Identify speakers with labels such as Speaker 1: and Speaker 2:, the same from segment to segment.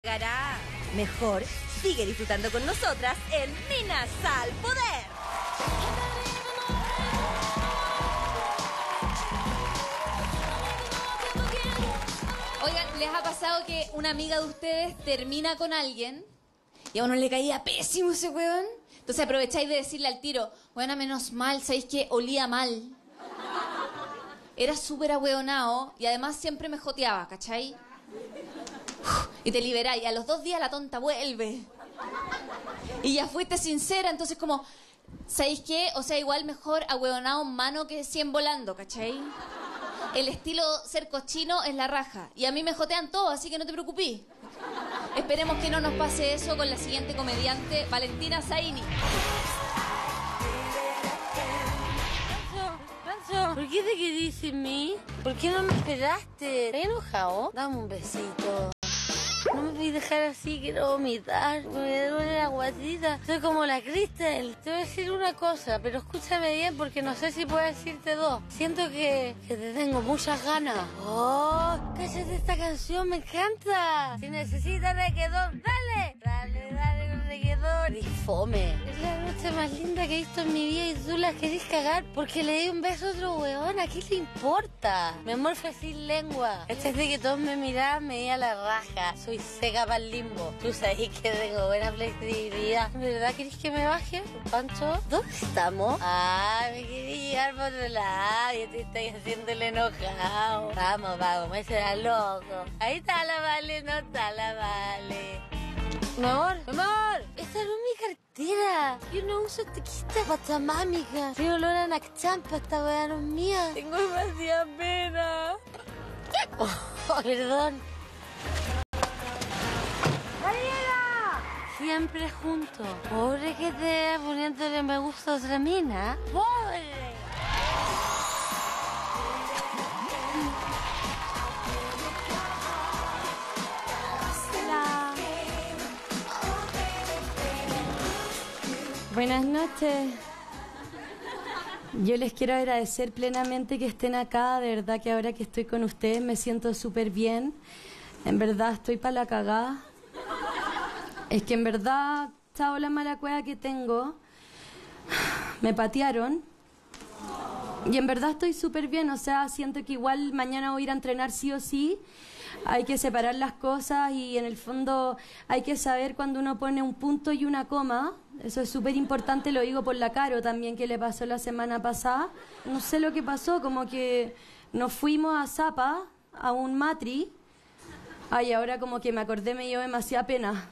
Speaker 1: Llegará. Mejor, sigue disfrutando con nosotras en Minas al Poder.
Speaker 2: Oigan, ¿les ha pasado que una amiga de ustedes termina con alguien y a uno le caía pésimo ese weón? Entonces aprovecháis de decirle al tiro, bueno, menos mal, ¿sabéis que olía mal? Era súper ahueonado y además siempre me joteaba, ¿cachai? Y te liberáis, y a los 2 días la tonta vuelve. Y ya fuiste sincera, entonces como, ¿sabéis qué? O sea, igual mejor ahueonado en mano que 100 volando, ¿cachai? El estilo ser cochino es la raja. Y a mí me jotean todos, así que no te preocupes. Esperemos que no nos pase eso con la siguiente comediante, Valentina Zaini.
Speaker 3: Pancho, ¿por qué te querís sin mí? ¿Por qué no me esperaste? ¿Estás enojado? Dame un besito. No me voy a dejar así, quiero vomitar. Me duele la guatita. Soy como la Crystal. Te voy a decir una cosa, pero escúchame bien porque no sé si puedo decirte dos. Siento que te tengo muchas ganas. ¡Oh! ¡Cállate esta canción! ¡Me encanta! Si necesitas reggaetón, ¡dale! ¡Dale con reggaetón! Y fome. Es la noche más linda que he visto en mi vida y tú la querés cagar porque le di un beso a otro weón. ¿A qué le importa? Mi amor fue sin lengua. Este de que todos me miraban, me di a la raja. Soy seca para el limbo. Tú sabes que tengo buena flexibilidad. ¿De verdad querés que me baje, Pancho? ¿Dónde estamos? Ah, me quería llegar por otro lado y te estoy haciendo el enojado. Vamos, me será loco. Ahí está la Vale, no está la Vale. Mi amor, esta no es mi cartera. Yo no uso tequista patamámica. Tiene olor a Nakchampa, esta weá no es mía. Tengo demasiada pena. Oh, perdón. Siempre juntos. Pobre que te va poniéndole me gusta a otra mina. ¡Pobre! Hola.
Speaker 4: Buenas noches. Yo les quiero agradecer plenamente que estén acá. De verdad que ahora que estoy con ustedes me siento súper bien. En verdad estoy para la cagada. Es que en verdad, chao la mala cueva que tengo, me patearon. Y en verdad estoy súper bien, o sea, siento que igual mañana voy a ir a entrenar sí o sí. Hay que separar las cosas y en el fondo hay que saber cuando uno pone un punto y una coma. Eso es súper importante, lo digo por la Caro también que le pasó la semana pasada. No sé lo que pasó, como que nos fuimos a Zapa, a un matri. Ay, ahora como que me acordé, me dio demasiada pena.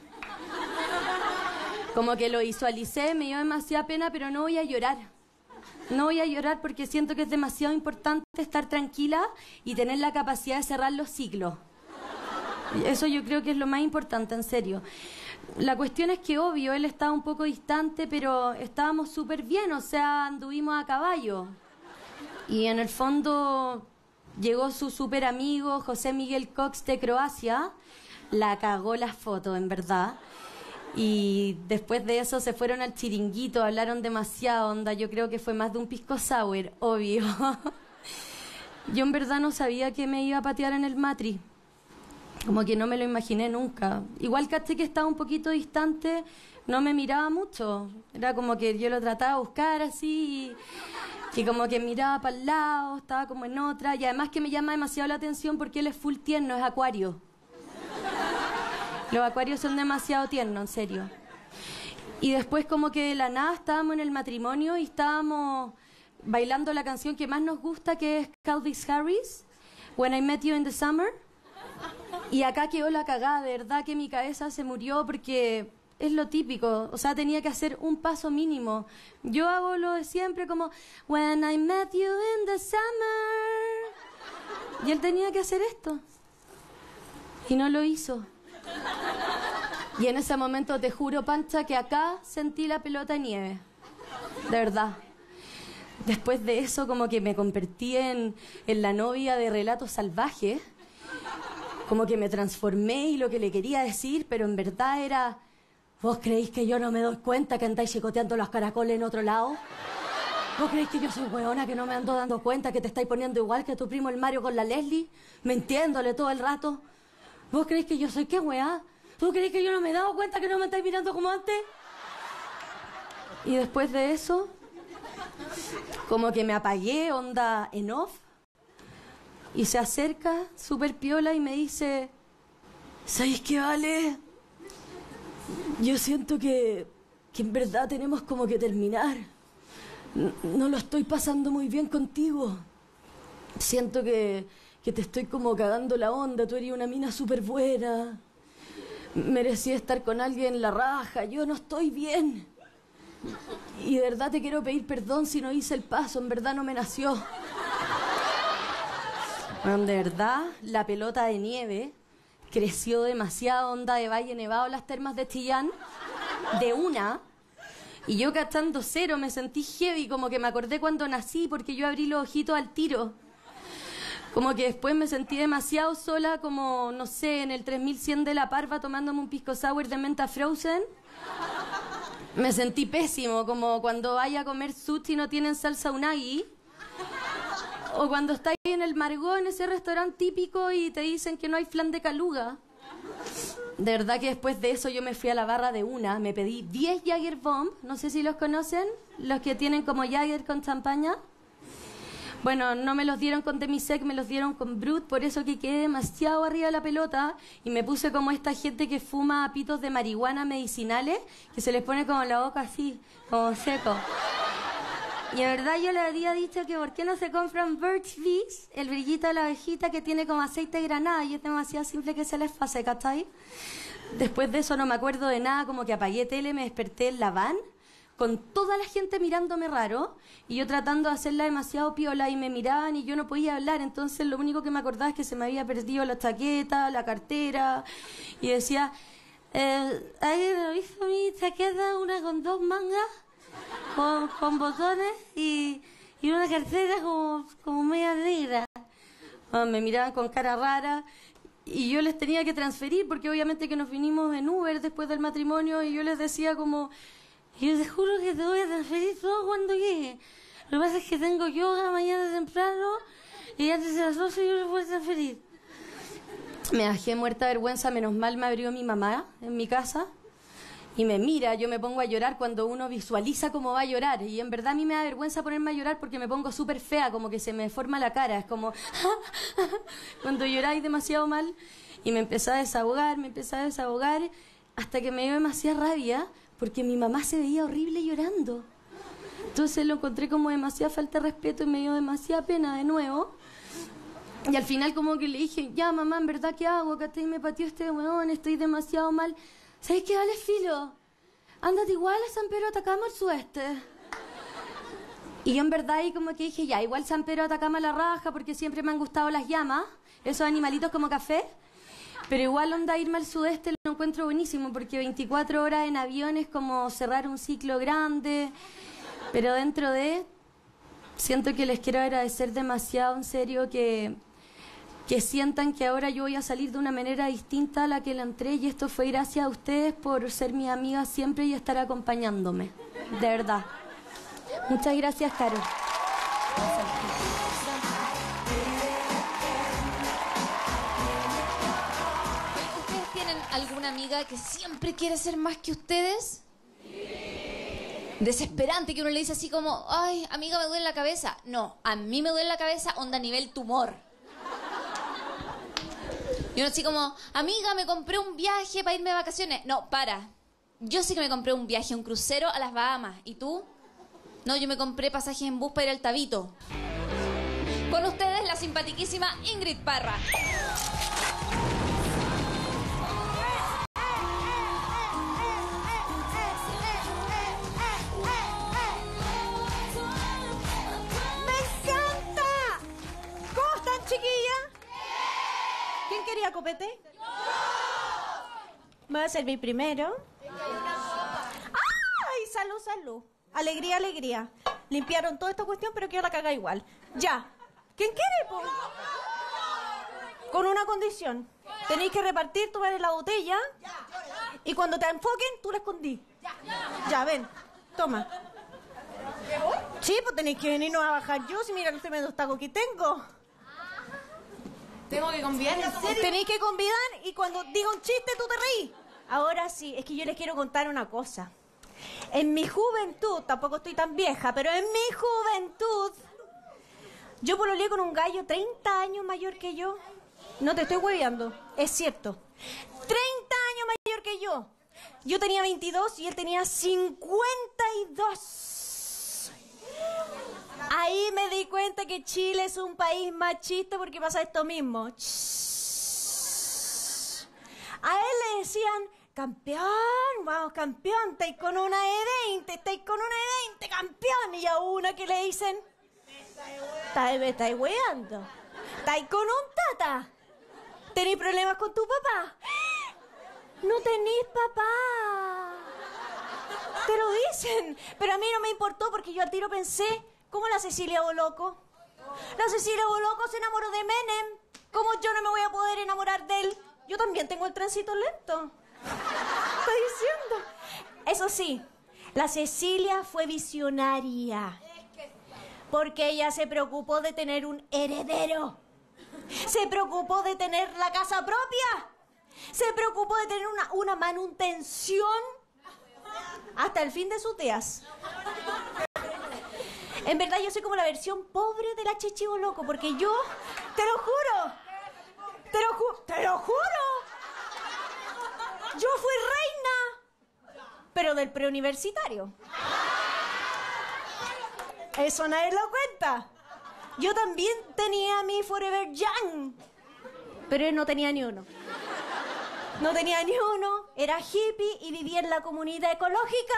Speaker 4: Como que lo visualicé, me dio demasiada pena, pero no voy a llorar. No voy a llorar porque siento que es demasiado importante estar tranquila y tener la capacidad de cerrar los ciclos. Eso yo creo que es lo más importante, en serio. La cuestión es que, obvio, él estaba un poco distante, pero estábamos súper bien, o sea, anduvimos a caballo. Y en el fondo llegó su súper amigo, José Miguel Cox de Croacia. La cagó la foto, en verdad. Y después de eso se fueron al chiringuito, hablaron demasiado, onda, yo creo que fue más de un pisco sour, obvio. Yo en verdad no sabía que me iba a patear en el matri, como que no me lo imaginé nunca. Igual caché que estaba un poquito distante, no me miraba mucho, era como que yo lo trataba de buscar así y como que miraba para el lado, estaba como en otra, y además que me llama demasiado la atención porque él es full tierno, es acuario. Los acuarios son demasiado tiernos, en serio. Y después como que de la nada estábamos en el matrimonio y estábamos bailando la canción que más nos gusta, que es Calvin Harris, When I Met You in the Summer. Y acá quedó la cagada, de verdad que mi cabeza se murió porque es lo típico. O sea, tenía que hacer un paso mínimo. Yo hago lo de siempre como When I Met You in the Summer. Y él tenía que hacer esto. Y no lo hizo. Y en ese momento te juro, Pancha, que acá sentí la pelota de nieve. De verdad. Después de eso como que me convertí en la novia de Relatos Salvajes. Como que me transformé y lo que le quería decir, pero en verdad era... ¿Vos creéis que yo no me doy cuenta que andáis chicoteando los caracoles en otro lado? ¿Vos creéis que yo soy hueona que no me ando dando cuenta que te estáis poniendo igual que tu primo el Mario con la Leslie? Mintiéndole todo el rato. ¿Vos creéis que yo soy qué weá? ¿Tú crees que yo no me he dado cuenta que no me estáis mirando como antes? Y después de eso, como que me apagué, onda en off, y se acerca, súper piola, y me dice, ¿sabes qué, Vale? Yo siento que en verdad tenemos como que terminar. No lo estoy pasando muy bien contigo. Siento que te estoy como cagando la onda. Tú eres una mina súper buena. Merecí estar con alguien la raja. Yo no estoy bien. Y de verdad te quiero pedir perdón si no hice el paso. En verdad no me nació. Bueno, de verdad, la pelota de nieve creció demasiado, onda de Valle Nevado, las termas de Chillán, de una. Y yo cachando cero me sentí heavy, como que me acordé cuando nací porque yo abrí los ojitos al tiro. Como que después me sentí demasiado sola, como, no sé, en el 3100 de La Parva tomándome un pisco sour de menta frozen. Me sentí pésimo, como cuando vaya a comer sushi y no tienen salsa unagi. O cuando estás ahí en el Margot, en ese restaurante típico, y te dicen que no hay flan de caluga. De verdad que después de eso yo me fui a la barra de una, me pedí 10 Jäger Bomb, no sé si los conocen, los que tienen como Jäger con champaña. Bueno, no me los dieron con Demisec, me los dieron con Brut, por eso que quedé demasiado arriba de la pelota y me puse como esta gente que fuma pitos de marihuana medicinales, que se les pone como la boca así, como seco. Y de verdad yo le había dicho que por qué no se compran Birch Bees, el brillito de la abejita que tiene como aceite de granada y es demasiado simple que se les pase, ¿cachai? Después de eso no me acuerdo de nada, como que apagué tele, me desperté en la van con toda la gente mirándome raro y yo tratando de hacerla demasiado piola y me miraban y yo no podía hablar, entonces lo único que me acordaba es que se me había perdido la chaqueta, la cartera y decía, ¿alguien visto mi chaqueta, una con 2 mangas? Con botones y una cartera como media negra. Me miraban con cara rara y yo les tenía que transferir porque obviamente que nos vinimos en Uber después del matrimonio y yo les decía como, yo te juro que te voy a transferir todo cuando llegue. Lo que pasa es que tengo yoga mañana temprano y antes de las 12 yo les voy a transferir. Me bajé muerta de vergüenza, menos mal me abrió mi mamá en mi casa. Y me mira, yo me pongo a llorar cuando uno visualiza cómo va a llorar. Y en verdad a mí me da vergüenza ponerme a llorar porque me pongo súper fea, como que se me deforma la cara. Es como cuando lloráis demasiado mal. Y me empecé a desahogar, hasta que me dio demasiada rabia porque mi mamá se veía horrible llorando. Entonces lo encontré como demasiada falta de respeto y me dio demasiada pena de nuevo. Y al final como que le dije, ya mamá, ¿en verdad qué hago? Que me pateó este weón, estoy demasiado mal. ¿Sabes qué? Vale, filo. Ándate igual a San Pedro de Atacama al sudeste. Y yo en verdad ahí como que dije, ya, igual San Pedro de Atacama la raja, porque siempre me han gustado las llamas, esos animalitos como café. Pero igual onda irme al sudeste lo encuentro buenísimo, porque 24 horas en avión es como cerrar un ciclo grande. Pero dentro de... Siento que les quiero agradecer demasiado, en serio, que sientan que ahora yo voy a salir de una manera distinta a la que la entré y esto fue gracias a ustedes por ser mi amiga siempre y estar acompañándome, de verdad. Muchas gracias, Caro.
Speaker 2: ¿Ustedes tienen alguna amiga que siempre quiere ser más que ustedes? Desesperante, que uno le dice así como, ay, amiga, me duele la cabeza. No, a mí me duele la cabeza onda nivel tumor. Y uno así como, amiga, me compré un viaje para irme de vacaciones. No, para. Yo sí que me compré un viaje, un crucero a las Bahamas. ¿Y tú? No, yo me compré pasajes en bus para ir al Tabito. Con ustedes, la simpatiquísima Ingrid Parra.
Speaker 1: ¿Quién quería copete? ¡Yo! ¿Me voy a servir primero? ¡Ay! Salud, salud. Alegría, alegría. Limpiaron toda esta cuestión, pero quiero la caga igual. Ya. ¿Quién quiere, po? Con una condición. Tenéis que repartir, tú eres la botella. Y cuando te enfoquen, tú la escondí. Ya, ven. Toma. Sí, pues tenéis que venirnos a bajar yo. Si mira los tremendos tacos que tengo.
Speaker 3: Tengo que convidar, ¿en serio?
Speaker 1: Tenéis que convidar y cuando diga un chiste tú te reís. ahora sí, es que yo les quiero contar una cosa. En mi juventud, tampoco estoy tan vieja, pero en mi juventud, yo pololeé con un gallo 30 años mayor que yo. No te estoy hueveando, es cierto. 30 años mayor que yo. Yo tenía 22 y él tenía 52. Ahí me di cuenta que Chile es un país machista porque pasa esto mismo. A él le decían, campeón, vamos campeón, estáis con una E20, estáis con una E20, campeón. Y a una que le dicen, me estáis weando, estáis con un tata. ¿Tenéis problemas con tu papá? No tenéis papá. Te lo dicen. Pero a mí no me importó porque yo al tiro pensé, ¿cómo la Cecilia Boloco? La Cecilia Boloco se enamoró de Menem. ¿Cómo yo no me voy a poder enamorar de él? Yo también tengo el tránsito lento. Estoy diciendo. Eso sí, la Cecilia fue visionaria. Porque ella se preocupó de tener un heredero. Se preocupó de tener la casa propia. Se preocupó de tener una manutención hasta el fin de sus días. En verdad yo soy como la versión pobre de la Chechi Boloco, porque yo, te lo juro, yo fui reina, pero del preuniversitario. Eso nadie lo cuenta. Yo también tenía mi Forever Young, pero él no tenía ni uno. No tenía ni uno, era hippie y vivía en la comunidad ecológica.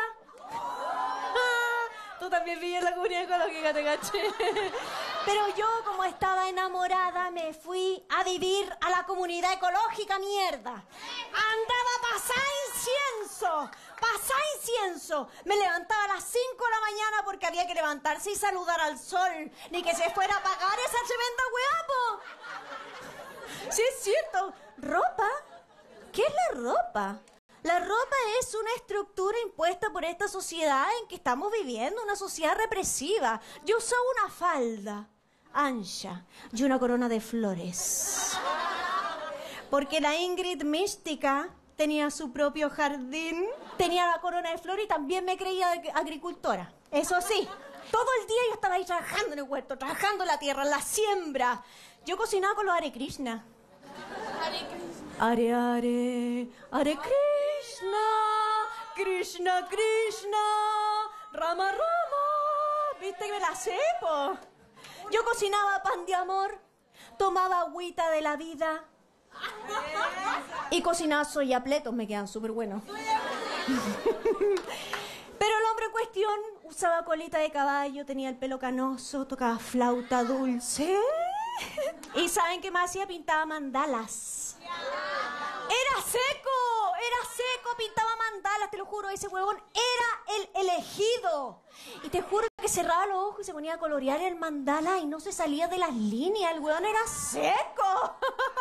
Speaker 1: Tú también vivías en la comunidad ecológica, te caché. Pero yo, como estaba enamorada, me fui a vivir a la comunidad ecológica, mierda. Andaba a pasar incienso. Me levantaba a las 5 de la mañana porque había que levantarse y saludar al sol. Ni que se fuera a apagar esa tremenda weá, po. Sí, es cierto. ¿Ropa? ¿Qué es la ropa? La ropa es una estructura impuesta por esta sociedad en que estamos viviendo, una sociedad represiva. Yo usaba una falda ancha y una corona de flores. Porque la Ingrid Mística tenía su propio jardín, tenía la corona de flores y también me creía agricultora. Eso sí, todo el día yo estaba ahí trabajando en el huerto, trabajando en la tierra, en la siembra. Yo cocinaba con los Hare Krishna. Hare Hare, Hare Krishna, Krishna Krishna, Rama Rama. ¿Viste que me la sé, po? Yo cocinaba pan de amor, tomaba agüita de la vida y cocinaba soyapletos, me quedan súper buenos. Pero el hombre en cuestión usaba colita de caballo, tenía el pelo canoso, tocaba flauta dulce. ¿Y saben qué más hacía? Pintaba mandalas. Era seco, pintaba mandalas, te lo juro, ese huevón era el elegido. Y te juro que cerraba los ojos y se ponía a colorear el mandala y no se salía de las líneas, el huevón era seco.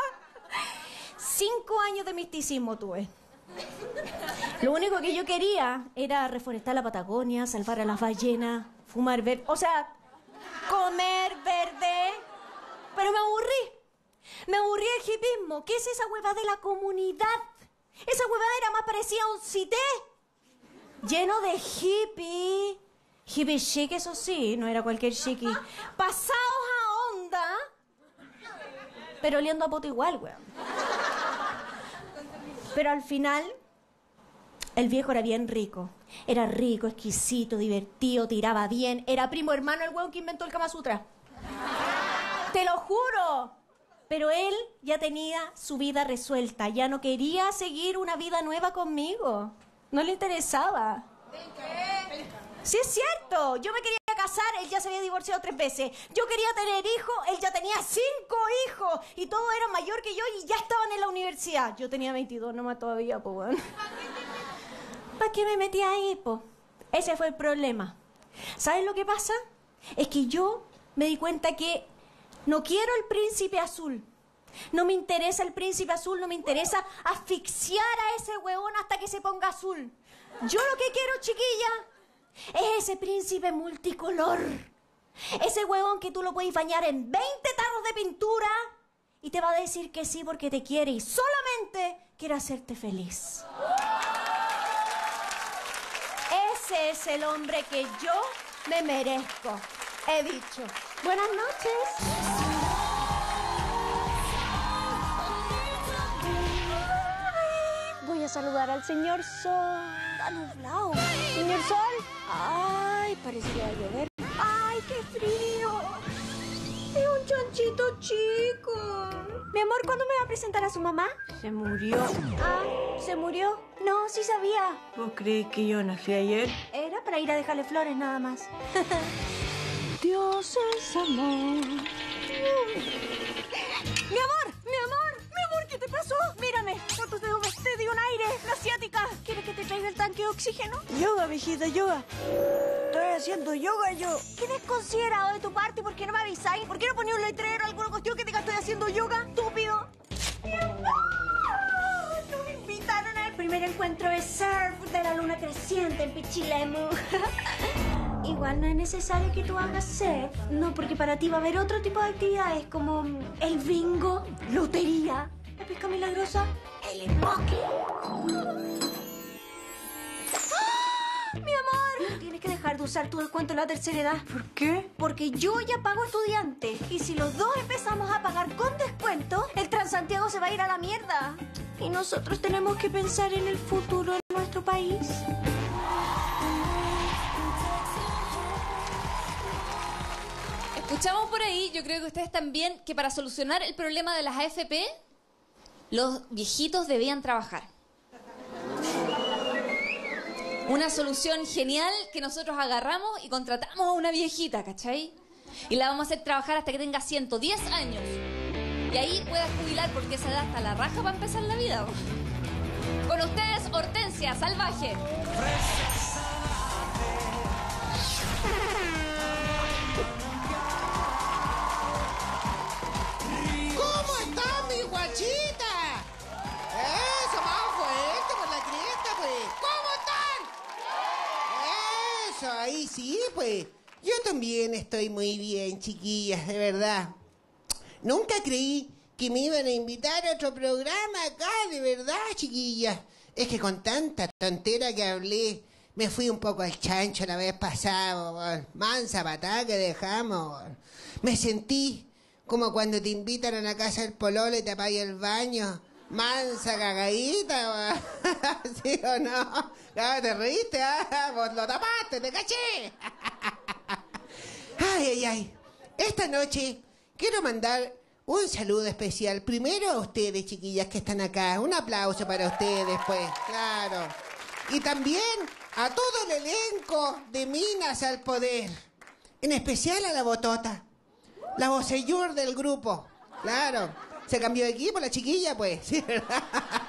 Speaker 1: 5 años de misticismo tuve. Lo único que yo quería era reforestar la Patagonia, salvar a las ballenas, fumar verde, o sea, comer verde. Pero me aburrí del hipismo. ¿Qué es esa huevada de la comunidad? Esa huevadera más parecía un cité. Lleno de hippie. Hippie chic, eso sí, no era cualquier chiqui. Pasados a onda, pero oliendo a poto igual, weón. Pero al final, el viejo era bien rico. Era rico, exquisito, divertido, tiraba bien. Era primo hermano el weón que inventó el Kama Sutra. ¡Te lo juro! Pero él ya tenía su vida resuelta. Ya no quería seguir una vida nueva conmigo. No le interesaba. Sí, es cierto. Yo me quería casar, él ya se había divorciado 3 veces. Yo quería tener hijos, él ya tenía 5 hijos. Y todos eran mayor que yo y ya estaban en la universidad. Yo tenía 22 nomás todavía, po, weón. ¿Para qué me metí ahí, po? Ese fue el problema. ¿Sabes lo que pasa? Es que yo me di cuenta que no quiero el príncipe azul. No me interesa el príncipe azul, no me interesa asfixiar a ese huevón hasta que se ponga azul. Yo lo que quiero, chiquilla, es ese príncipe multicolor. Ese huevón que tú lo puedes bañar en 20 tarros de pintura y te va a decir que sí porque te quiere y solamente quiere hacerte feliz. Ese es el hombre que yo me merezco. He dicho. Buenas noches. Ay, voy a saludar al señor Sol. Está nublado. Señor Sol. Ay, parece que va a llover. Ay, qué frío. Es un chanchito chico. Mi amor, ¿cuándo me va a presentar a su mamá? Se murió. Ah, ¿se murió? No, sí sabía. ¿Vos crees que yo nací ayer? Era para ir a dejarle flores nada más. Dios es amor. Mi amor, ¿qué te pasó? Mírame, por tus dedos te dio un aire, la asiática. ¿Quieres que te traiga el tanque de oxígeno? Yoga, viejita, yoga. Estoy haciendo yoga yo. ¿Qué desconsiderado de tu parte? ¿Por qué no me avisáis? ¿Por qué no ponía un letrero, alguna cuestión que diga estoy haciendo yoga? Estúpido. Mi amor, no me invitaron al primer encuentro de surf de la luna creciente en Pichilemu. Igual no es necesario que tú hagas surf. No, porque para ti va a haber otro tipo de actividades como el bingo, lotería, la pesca milagrosa, el emboque. ¡Ah! Mi amor, tienes que dejar de usar tu descuento en la tercera edad. ¿Por qué? Porque yo ya pago estudiante. Y si los dos empezamos a pagar con descuento, el Transantiago se va a ir a la mierda. Y nosotros tenemos que pensar en el futuro de nuestro país.
Speaker 2: Escuchamos por ahí, yo creo que ustedes también, que para solucionar el problema de las AFP, los viejitos debían trabajar. Una solución genial que nosotros agarramos y contratamos a una viejita, ¿cachai? Y la vamos a hacer trabajar hasta que tenga 110 años. Y ahí pueda jubilar porque esa edad está la raja para empezar la vida. Con ustedes, Hortensia Salvaje.
Speaker 5: ¿Cómo está mi guachita? Eso, más fuerte por la cresta, pues. ¿Cómo están? Eso, ahí sí, pues. Yo también estoy muy bien, chiquillas, de verdad. Nunca creí que me iban a invitar a otro programa acá, de verdad, chiquillas. Es que con tanta tontera que hablé, me fui un poco al chancho la vez pasada, bon. Mansa patada que dejamos, bon. Me sentí como cuando te invitan a la casa del pololo y te apagas el baño. Mansa cagadita, bon. ¿Sí o no? Claro, te reíste, ¿ah? Vos lo tapaste, te caché. Ay, ay, ay. Esta noche quiero mandar un saludo especial. Primero a ustedes, chiquillas, que están acá. Un aplauso para ustedes, pues. Claro. Y también a todo el elenco de Minas al Poder. En especial a la Botota. La voceyur del grupo. Claro. Se cambió de equipo la chiquilla, pues. Sí, ¿verdad?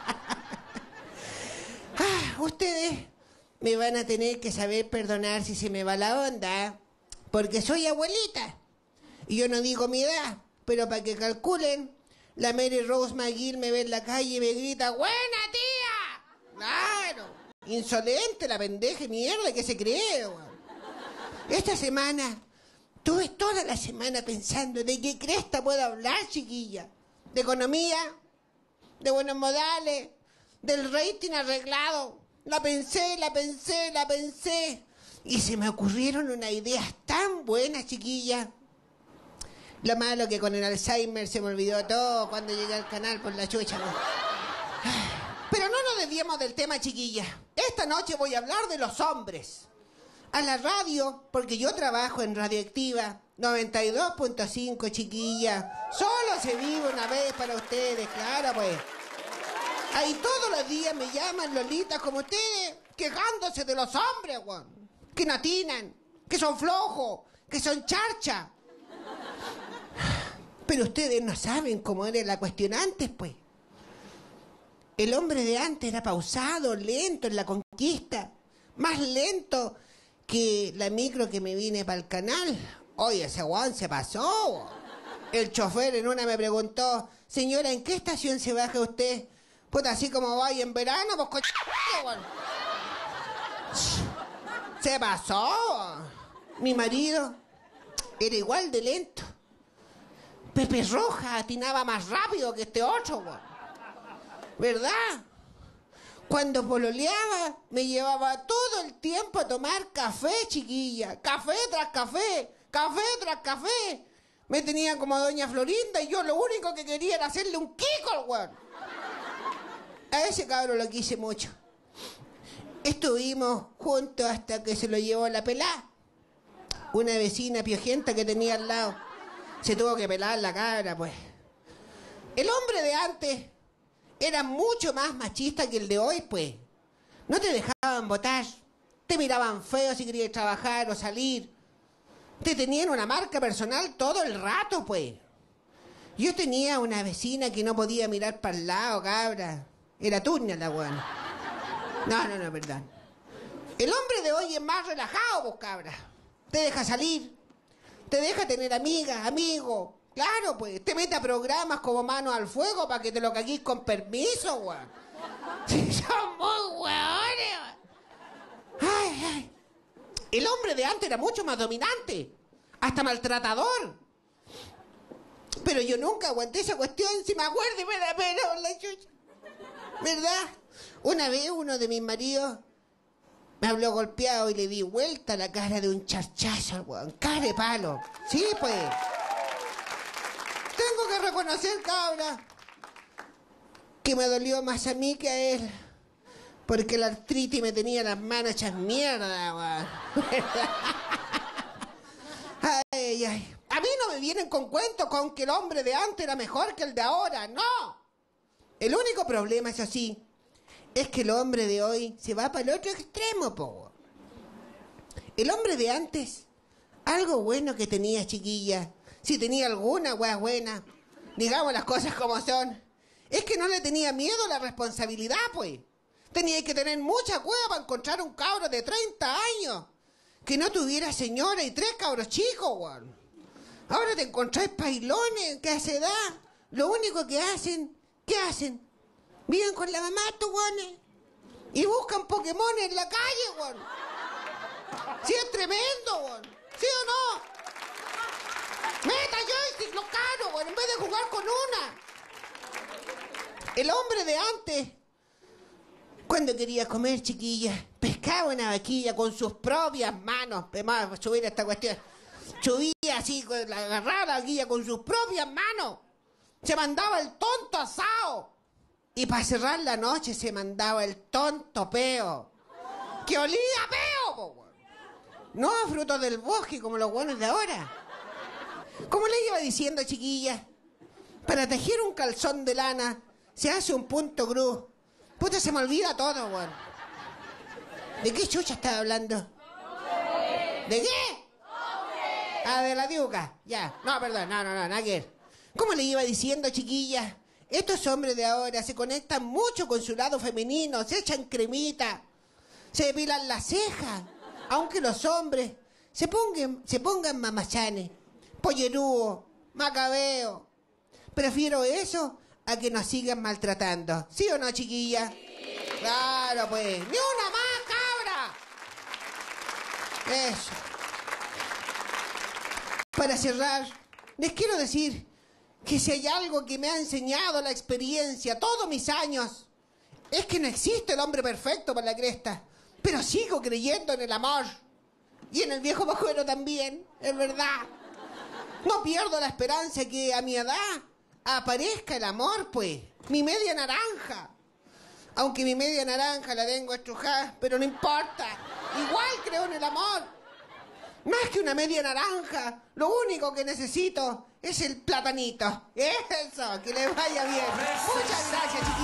Speaker 5: Ustedes me van a tener que saber perdonar si se me va la onda. Porque soy abuelita. Y yo no digo mi edad. Pero para que calculen, la Mary Rose McGill me ve en la calle y me grita, ¡buena tía! ¡Claro! Insolente la pendeja mierda que se cree, güey. Esta semana, tuve toda la semana pensando de qué cresta puedo hablar, chiquilla. De economía, de buenos modales, del rating arreglado. La pensé. Y se me ocurrieron unas ideas tan buenas, chiquilla. Lo malo que con el Alzheimer se me olvidó todo cuando llegué al canal por la chucha, ¿no? Pero no nos desviemos del tema, chiquilla. Esta noche voy a hablar de los hombres. A la radio, porque yo trabajo en Radioactiva 92.5, chiquilla. Solo se vive una vez para ustedes, claro, pues. Ahí todos los días me llaman lolitas como ustedes, quejándose de los hombres, güey. Que no atinan, que son flojos, que son charcha. Pero ustedes no saben cómo era la cuestión antes, pues. El hombre de antes era pausado, lento en la conquista. Más lento que la micro que me vine para el canal. Oye, ese guan se pasó. El chofer en una me preguntó, señora, ¿en qué estación se baja usted? Pues así como vaya en verano, pues coño. Se pasó. Mi marido era igual de lento. Pepe Roja atinaba más rápido que este otro, güey. ¿verdad? Cuando pololeaba, me llevaba todo el tiempo a tomar café, chiquilla. Café tras café, café tras café. Me tenía como doña Florinda y yo lo único que quería era hacerle un kiko al weón. A ese cabrón lo quise mucho. Estuvimos juntos hasta que se lo llevó la pelá. Una vecina piojenta que tenía al lado. Se tuvo que pelar la cabra, pues. El hombre de antes era mucho más machista que el de hoy, pues. No te dejaban votar. Te miraban feo si querías trabajar o salir. Te tenían una marca personal todo el rato, pues. Yo tenía una vecina que no podía mirar para el lado, cabra. Era turna la buena. No, perdón. El hombre de hoy es más relajado, vos, cabra. Te deja salir. Te deja tener amigas, amigos. Claro, pues. Te mete a programas como Manos al Fuego para que te lo caguís con permiso, weón. Sí, son muy weones. Ay. El hombre de antes era mucho más dominante. Hasta maltratador. Pero yo nunca aguanté esa cuestión. Si me acuerdo me da pena la chucha. ¿Verdad? Una vez uno de mis maridos me habló golpeado y le di vuelta a la cara de un charchazo, weón. Cara de palo. Sí, pues. Tengo que reconocer, cabra, que me dolió más a mí que a él. Porque la artritis me tenía las manos hechas mierda, weón. Ay. A mí no me vienen con cuentos con que el hombre de antes era mejor que el de ahora. No. El único problema, eso sí, es que el hombre de hoy se va para el otro extremo, po. El hombre de antes, algo bueno que tenía, chiquilla, si tenía alguna weá buena, digamos las cosas como son, es que no le tenía miedo a la responsabilidad, pues. Tenía que tener mucha cueva para encontrar un cabro de 30 años que no tuviera señora y 3 cabros chicos, weón. Ahora te encontráis pailones que a esa edad, lo único que hacen, ¿qué hacen? Viven con la mamá, tú, weones, y buscan Pokémon en la calle, weón. Sí, es tremendo, weón. ¿Sí o no? Meta joystick, lo caro, weón, en vez de jugar con una. El hombre de antes, cuando quería comer, chiquilla, pescaba una vaquilla con sus propias manos. Vamos a subir esta cuestión. Subía así, agarraba la vaquilla con sus propias manos. Se mandaba el tonto asado. Y para cerrar la noche se mandaba el tonto peo. ¡Que olía a peo, po! No a frutos del bosque como los buenos de ahora. Como le iba diciendo, chiquilla, para tejer un calzón de lana se hace un punto cruz. Puta, se me olvida todo, weón. ¿De qué chucha estaba hablando? ¿De qué? Ah, de la diuca. Ya. No, perdón. No, nada que ver. ¿Cómo le iba diciendo, chiquilla? Estos hombres de ahora se conectan mucho con su lado femenino, se echan cremita, se depilan las cejas, aunque los hombres se pongan mamachanes, pollerúos, macabeos. Prefiero eso a que nos sigan maltratando. ¿Sí o no, chiquilla? Sí. Claro, pues. ¡Ni una más, cabra! Eso. Para cerrar, les quiero decir que si hay algo que me ha enseñado la experiencia todos mis años, es que no existe el hombre perfecto para la cresta, pero sigo creyendo en el amor. Y en el viejo bajuero también, es verdad. No pierdo la esperanza que a mi edad aparezca el amor, pues. Mi media naranja. Aunque mi media naranja la tengo estrujada, pero no importa. Igual creo en el amor. Más que una media naranja, lo único que necesito es el platanito. Eso, que les vaya bien. Muchas gracias, chiquillos.